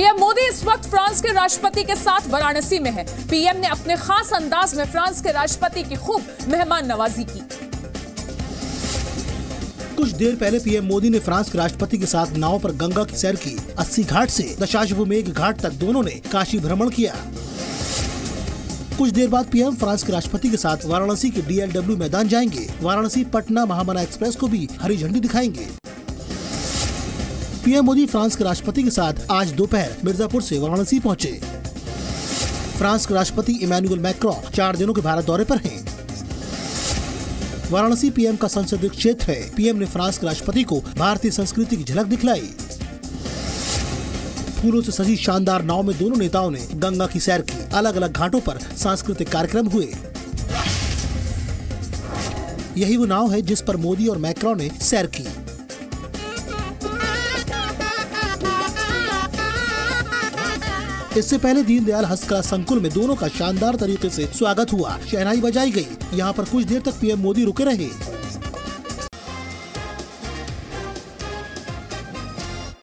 PM Modi इस वक्त France के राष्ट्रपति के साथ वाराणसी में है। पीएम ने अपने खास अंदाज में फ्रांस के राष्ट्रपति की खूब मेहमान नवाजी की। कुछ देर पहले पीएम मोदी ने फ्रांस के राष्ट्रपति के साथ नाव पर गंगा की सैर की। 80 घाट से दशाश्वमेध घाट तक दोनों ने काशी भ्रमण किया। कुछ देर बाद पीएम फ्रांस के राष्ट्रपति के साथ वाराणसी के DLW मैदान जाएंगे। वाराणसी पटना महामना एक्सप्रेस को भी हरी झंडी दिखाएंगे। पीएम मोदी फ्रांस के राष्ट्रपति के साथ आज दोपहर मिर्जापुर से वाराणसी पहुंचे। फ्रांस के राष्ट्रपति इमैनुअल मैक्रों 4 दिनों के भारत दौरे पर हैं। वाराणसी पीएम का संसदीय क्षेत्र है। पीएम ने फ्रांस के राष्ट्रपति को भारतीय संस्कृति की झलक दिखलाई। फूलों से सजी शानदार नाव में दोनों नेताओं ने गंगा की सैर की। अलग अलग घाटों पर सांस्कृतिक कार्यक्रम हुए। यही वो नाव है जिस पर मोदी और मैक्रों ने सैर की। इससे पहले दीनदयाल हस्तकला संकुल में दोनों का शानदार तरीके से स्वागत हुआ। शहनाई बजाई गई। यहाँ पर कुछ देर तक पीएम मोदी रुके रहे।